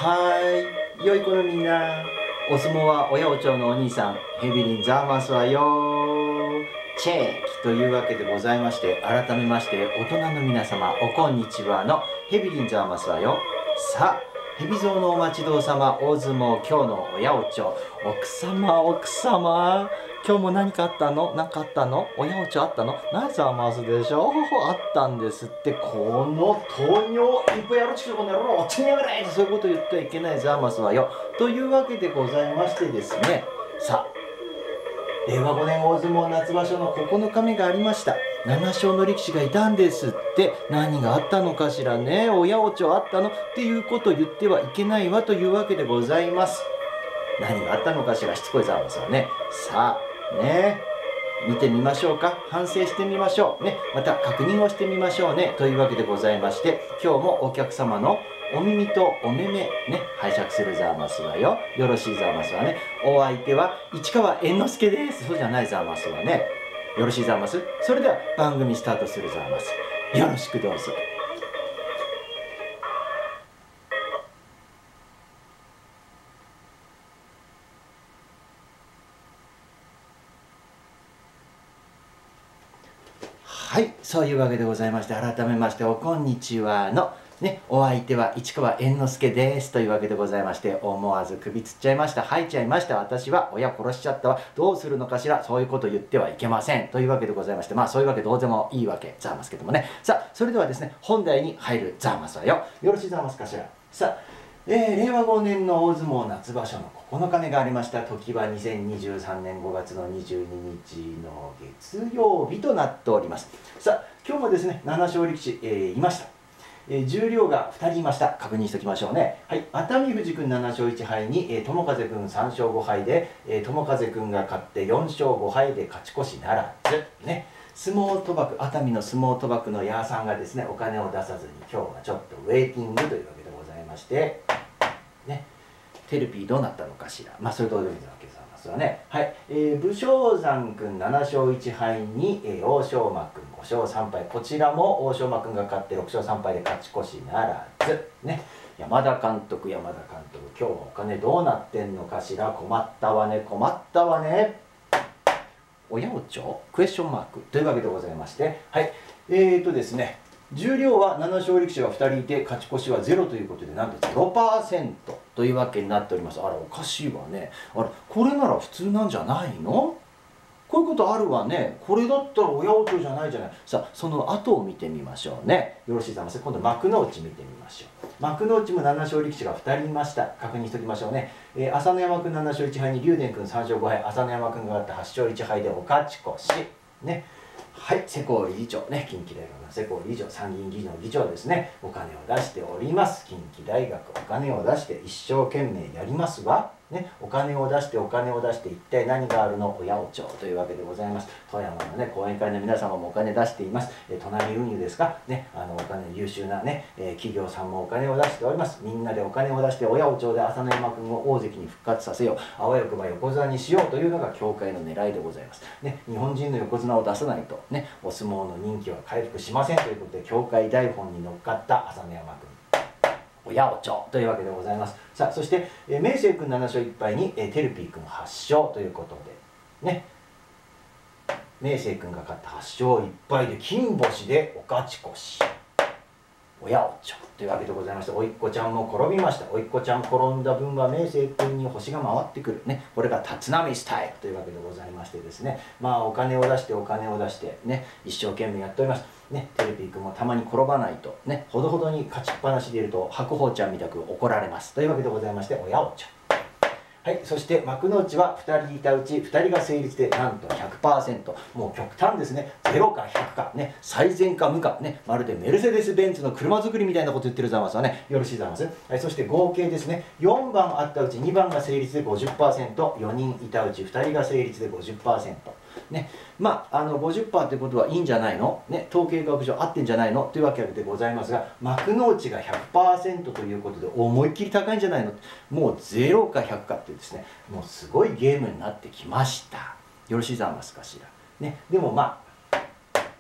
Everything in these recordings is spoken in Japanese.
良い子のみんな、お相撲は親お町のお兄さん、ヘビリンザーマスわよチェックというわけでございまして、改めまして大人の皆様、おこんにちはのヘビリンザーマスわよ。さあ、ヘビゾウのお待ちどうさま、大相撲今日の親お町、奥様、今日も何かあったの？なかったの？親お町あったの？ナイスアマスでしょ？あったんですって。この糖尿いっぱいやろちくこの野郎、おっちにやがれ！そういうこと言ってはいけないザーマスはよ。というわけでございましてですね、さあ、令和5年大相撲夏場所の9日目がありました。7勝の力士がいたんですって。何があったのかしらね。親お町あったのっていうことを言ってはいけないわというわけでございます。何があったのかしら、しつこいザーマスはね。さあね、見てみましょうか。反省してみましょうね。また確認をしてみましょうね。というわけでございまして、今日もお客様のお耳とお目目ね、拝借するザーマスはよ。よろしいザーマスはね。お相手は市川猿之助です。そうじゃないザーマスはね。よろしいザーマス。それでは番組スタートするザーマス。よろしくどうぞ。はい、そういうわけでございまして、改めましておこんにちはのね、お相手は市川猿之助ですというわけでございまして、思わず首つっちゃいました、吐いちゃいました、私は親殺しちゃったわ、どうするのかしら、そういうこと言ってはいけませんというわけでございまして、まあそういうわけどうでもいいわけざますけどもね。さあ、それではですね、本題に入るざますわよ。よろしいざますかしら。さあ、令和5年の大相撲夏場所の9日目がありました。時は2023年5月の22日の月曜日となっております。さあ、今日もですね、7勝力士、いました。十両が2人いました。確認しておきましょうね。はい、熱海富士君7勝1敗に、友風君3勝5敗で、友風君が勝って4勝5敗で勝ち越しならず。ね、相撲賭博、熱海の相撲賭博のヤーさんがですね、お金を出さずに今日はちょっとウェイティングというわけでございまして、ね、テルピーどうなったのかしら。まあ、それどうでもいいわけですよね。はい、武将山君7勝1敗に、欧勝馬君5勝3敗。こちらも欧勝馬君が勝って6勝3敗で勝ち越しならず。ね、山田監督、今日はお金どうなってんのかしら。困ったわね、親お町クエスチョンマークというわけでございまして、はい、ですね、十両は7勝力士が2人いて、勝ち越しは0ということで、なんと 0% というわけになっております。あら、おかしいわね。あら、これなら普通なんじゃないの？こういうことあるわね。これだったら親お町じゃないじゃない。さあ、その後を見てみましょうね。よろしいざます。今度幕内見てみましょう。幕内も7勝力士が2人いました。確認しておきましょうね。朝乃山君7勝1敗に竜電君3勝5敗。朝乃山君が勝って8勝1敗でお勝ち越し。ね。はい、世耕理事長ね、近畿大学の世耕理事長、参議院議員の議長ですね、お金を出しております。近畿大学、お金を出して一生懸命やりますわ。ね、お金を出して一体何があるの？親お町というわけでございます。富山のね、講演会の皆様もお金出しています。隣運輸ですかね、お金優秀なね、企業さんもお金を出しております。みんなでお金を出して親お町で朝乃山君を大関に復活させよう。あわよくば横綱にしようというのが協会の狙いでございます。ね、日本人の横綱を出さないとね、お相撲の人気は回復しませんということで、協会台本に乗っかった朝乃山君。親お町というわけでございます。さあ、そして明生君7勝1敗にテルピー君8勝ということでね、明生君が勝って8勝1敗で金星でお勝ち越し。親お町というわけでございまして、おいっ子ちゃんも転びました。おいっ子ちゃん転んだ分は明生君に星が回ってくるね、これが立浪スタイルというわけでございましてですね、まあお金を出してね、一生懸命やっておりますね。テレビ君もたまに転ばないとね、ほどほどに勝ちっぱなしでいると白鵬ちゃんみたく怒られますというわけでございまして、親お町。はい、そして幕内は2人いたうち2人が成立でなんと 100%、 もう極端ですね。0か100かね、最善か無かね、まるでメルセデス・ベンツの車作りみたいなこと言ってるざますわね。よろしいざます。はい、そして合計ですね、4番あったうち2番が成立で 50%、 4人いたうち2人が成立で 50%ね、まあ50% ってことはいいんじゃないのね、統計学上合ってんじゃないのというわけでございますが、幕内が 100% ということで思いっきり高いんじゃないの、もう0か100かってですね、もうすごいゲームになってきました。よろしいざますかしらね。でもまあ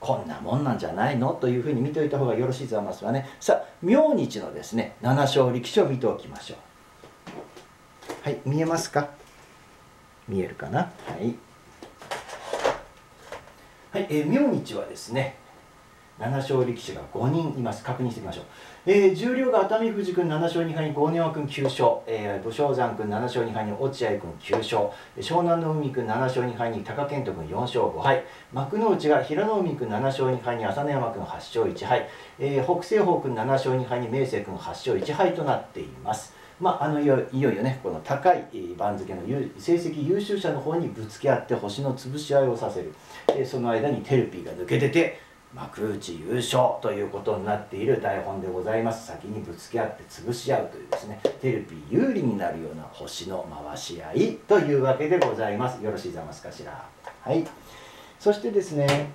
こんなもんなんじゃないのというふうに見ておいた方がよろしいざますわね。さあ明日のですね7勝力士を見ておきましょう。はい、見えますか？見えるかな？はい、はい、明日はですね7勝力士が5人います。確認していきましょう。十両が熱海富士君7勝2敗に豪ノ山君9勝、武将山君7勝2敗に落合君9勝、湘南の海君7勝2敗に貴健斗君4勝5敗、幕内が平戸海君7勝2敗に朝乃山君8勝1敗、北青鵬君7勝2敗に明生君8勝1敗となっています。いよいよね、この高い番付の成績優秀者の方にぶつけ合って星の潰し合いをさせる、その間にテルピーが抜け出て幕内優勝ということになっている台本でございます。先にぶつけ合って潰し合うというですね、テルピー有利になるような星の回し合いというわけでございます。よろしいざますかしら。はい、そしてですね、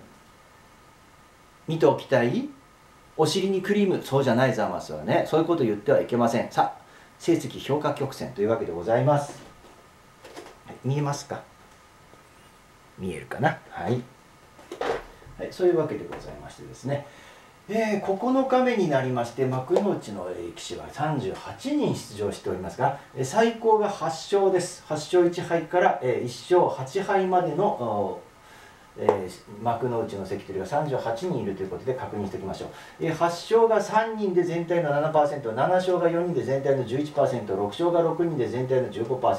見ておきたいお尻にクリーム、そうじゃないざますはね、そういうこと言ってはいけません。さあ成績評価曲線というわけでございます。はい、見えますか？見えるかな？はい、はい、そういうわけでございましてですね、9日目になりまして幕内の力士は38人出場しておりますが、最高が8勝です。8勝1敗から1勝8敗までの幕内の関取が38人いるということで確認しておきましょう。8勝が3人で全体の 7%、7勝が4人で全体の 11%、6勝が6人で全体の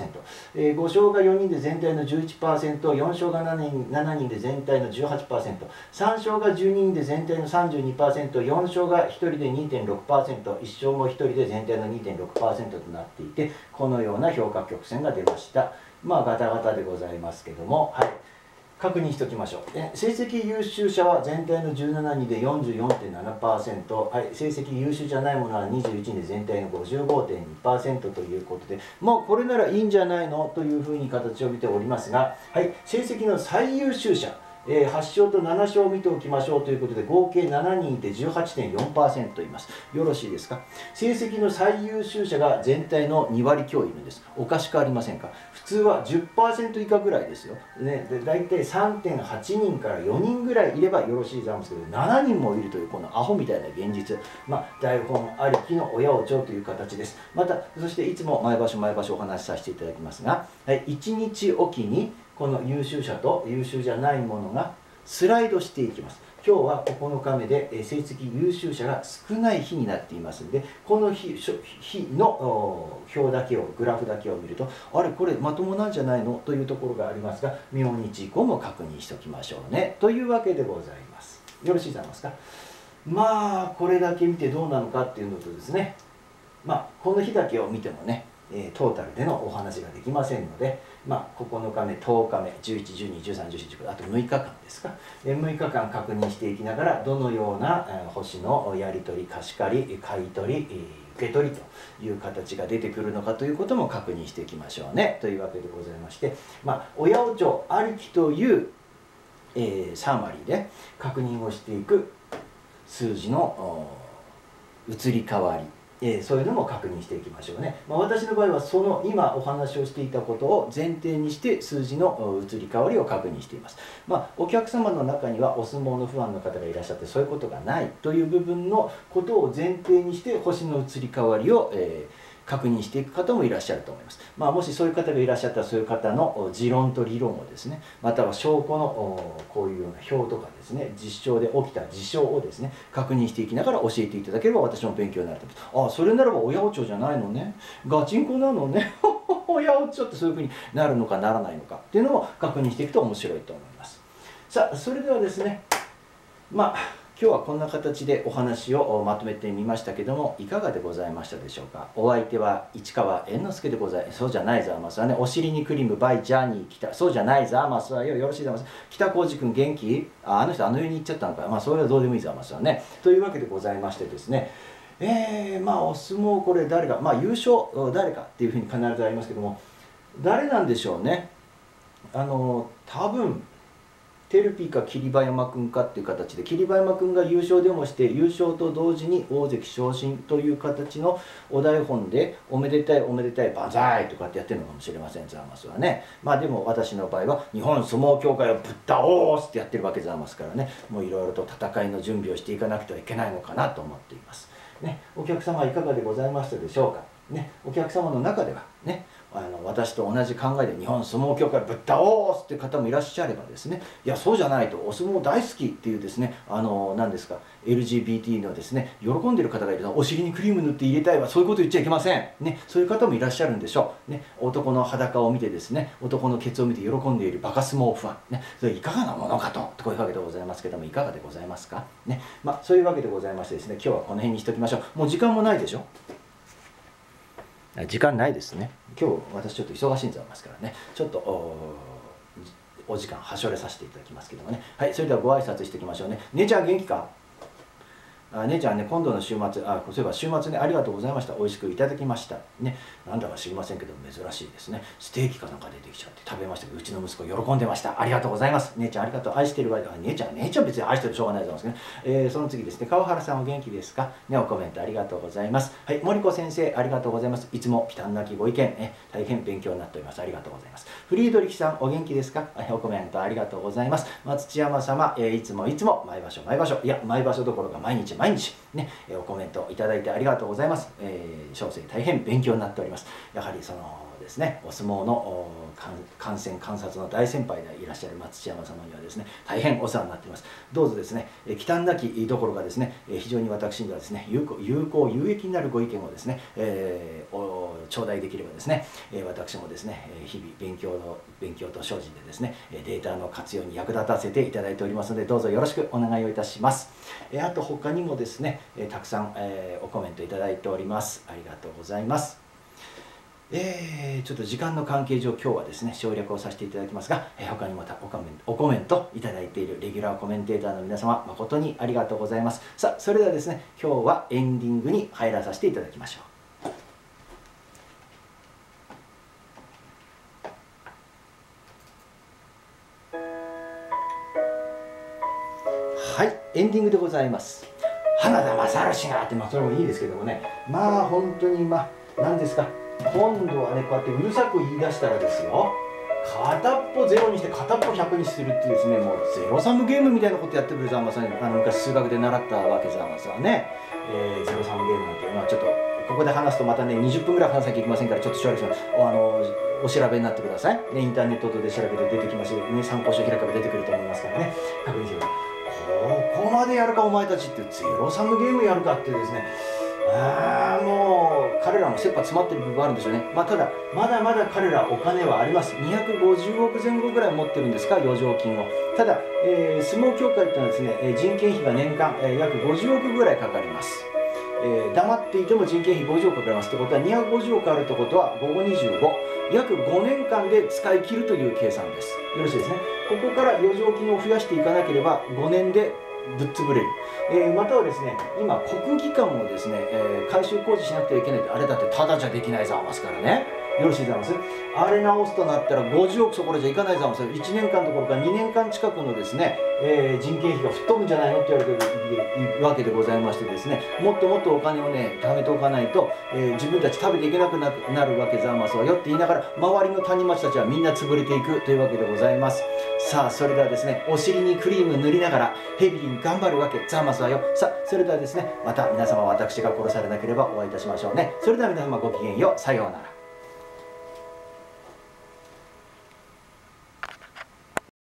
15%、5勝が4人で全体の 11%、4勝が7人で全体の 18%、3勝が12人で全体の 32%、4勝が1人で 2.6%、1勝も1人で全体の 2.6% となっていて、このような評価曲線が出ました。ガタガタでございますけども、はい、確認しておきましょう。成績優秀者は全体の17人で 44.7%、はい、成績優秀じゃないものは21人で全体の 55.2% ということで、もうこれならいいんじゃないのというふうに形を見ておりますが、はい、成績の最優秀者、8勝と7勝を見ておきましょうということで、合計7人いて 18.4% います。よろしいですか？成績の最優秀者が全体の2割強いるんです。おかしくありませんか？普通は 10% 以下ぐらいですよ。で大体 3.8 人から4人ぐらいいればよろしいざんすけど、7人もいるというこのアホみたいな現実、台本ありきの親お帳という形です。またそしていつも毎場所お話しさせていただきますが、はい、1日おきにこの優秀者と優秀じゃないものがスライドしていきます。今日は9日目で成績優秀者が少ない日になっていますので、この日の表だけを、グラフだけを見ると、あれこれまともなんじゃないのというところがありますが、明日以降も確認しておきましょうねというわけでございます。よろしいざいますか？これだけ見てどうなのかっていうのとですね、この日だけを見てもね、トータルでのお話ができませんので、9日目、10日目、11、12、13、14、15、あと6日間ですか、6日間確認していきながら、どのような星のやり取り、貸し借り、買い取り、受け取りという形が出てくるのかということも確認していきましょうねというわけでございまして、親お帳ありきという、3割で確認をしていく数字の移り変わり、そういうのも確認していきましょうね。私の場合はその今お話をしていたことを前提にして数字の移り変わりを確認しています。お客様の中にはお相撲の不安の方がいらっしゃってそういうことがないという部分のことを前提にして星の移り変わりを、確認していく方もいらっしゃると思います。もしそういう方がいらっしゃったらそういう方の持論と理論をですね、または証拠のこういうような表とかですね、実証で起きた事象をですね確認していきながら教えていただければ私も勉強になると思います。それならば親お帳じゃないのね、ガチンコなのね親お帳ってそういうふうになるのかならないのかっていうのを確認していくと面白いと思います。さあそれではですね、今日はこんな形でお話をまとめてみましたけども、いかがでございましたでしょうか。お相手は市川猿之助でございます。そうじゃないざますわね。お尻にクリームバイジャーニー北、そうじゃないざますわよ。よろしいざます。北浩二君元気？あの人あの世に行っちゃったのか。それはどうでもいいざますわね。というわけでございましてですね、お相撲これ誰か、優勝誰かっていうふうに必ずありますけども、誰なんでしょうね。多分テルピーか霧馬山くんかっていう形で、霧馬山くんが優勝でもして優勝と同時に大関昇進という形のお台本でおめでたいおめでたい万歳とかってやってるのかもしれません、ザーマスはね。まあでも私の場合は日本相撲協会をぶっ倒すってやってるわけザーマスからね、もういろいろと戦いの準備をしていかなくてはいけないのかなと思っています。ね、お客様いかがでございましたでしょうか。ね、お客様の中ではね、私と同じ考えで日本相撲協会ぶっ倒すっていう方もいらっしゃればですね、いやそうじゃないと、お相撲大好きっていうですね、何ですか LGBT のですね喜んでる方がいると、お尻にクリーム塗って入れたいわ、そういうこと言っちゃいけませんね。そういう方もいらっしゃるんでしょうね。男の裸を見てですね、男のケツを見て喜んでいるバカ相撲ファンね、それいかがなものかとこういうわけでございますけども、いかがでございますかね。まあそういうわけでございましてですね、今日はこの辺にしておきましょう。もう時間もないでしょ。時間ないですね。今日私ちょっと忙しいんでございますからね、ちょっとお時間はしょれさせていただきますけどもね。はい、それではご挨拶していきましょうね。姉ちゃん元気か。姉ちゃんね、今度の週末、そういえば週末ね、ありがとうございました。美味しくいただきました。ね、なんだか知りませんけど、珍しいですね。ステーキかなんか出てきちゃって食べましたけど、うちの息子喜んでました。ありがとうございます。姉ちゃんありがとう。愛してるわ。姉ちゃん別に愛してるしょうがないと思いますけどね。その次ですね、川原さんお元気ですかね、おコメントありがとうございます。はい、森子先生ありがとうございます。いつも忌憚なきご意見、大変勉強になっております。ありがとうございます。フリードリヒさんお元気ですか。おコメントありがとうございます。松千山様、いつも毎場所、いや、毎場所どころか毎日ね、おコメントいただいてありがとうございます。小生大変勉強になっております。やはりそのですね、お相撲の観戦観察の大先輩でいらっしゃる松千山様にはですね、大変お世話になっています。どうぞですね、忌憚なきどころかですね、非常に私にはですね、有益になるご意見をですね、頂戴できればですね、私もですね、日々勉強と精進でですね、データの活用に役立たせていただいておりますので、どうぞよろしくお願いをいたします。あと他にもですね、たくさん、おコメントいただいております。ありがとうございます。ちょっと時間の関係上今日はですね省略をさせていただきますが、他にもおコメントいただいているレギュラーコメンテーターの皆様誠にありがとうございます。さあそれではですね、今日はエンディングに入らさせていただきましょう。はい、エンディングでございます。花田正氏がって、それもいいですけどもね、本当に何ですか、今度はねこうやってうるさく言い出したらですよ、片っぽ0にして片っぽ100にするっていうですね、もうゼロサムゲームみたいなことやってくるザーマさん、昔数学で習ったわけザーマさんはね、ゼロサムゲームなんて、ちょっとここで話すとまたね20分ぐらい話さなきゃいけませんから、ちょっと省略します。お調べになってください、ね、インターネットで調べて出てきますよね、参考書開けば出てくると思いますからね、確認してください。ここまでやるかお前たちって、ゼロサムゲームやるかってですね、もう彼らも切羽詰まってる部分あるんでしょうね。ただまだまだ彼らお金はあります。250億前後ぐらい持ってるんですか、余剰金を。ただ、相撲協会っていうのはですね、人件費が年間、約50億ぐらいかかります。黙っていても人件費50億かかりますってことは、250億あるってことは5、25、約5年間で使い切るという計算です。よろしいですね。ここから余剰金を増やしていかなければ5年でぶっ潰れる。またはですね、今国技館もですね、改修工事しなくてはいけないって、あれだってただじゃできないざますからね。よろしいざます。あれ直すとなったら50億そこらじゃいかないざます。1年間どころか2年間近くのですね、人件費が吹っ飛ぶんじゃないのって言われてるわけでございましてですね、もっともっとお金をね貯めておかないと、自分たち食べていけなくなるわけざますわよって言いながら、周りの谷町たちはみんな潰れていくというわけでございます。さあそれではですね、お尻にクリーム塗りながらヘビーに頑張るわけざますわよ。さあそれではですね、また皆様私が殺されなければお会いいたしましょうね。それでは皆様ごきげんよう。さようなら。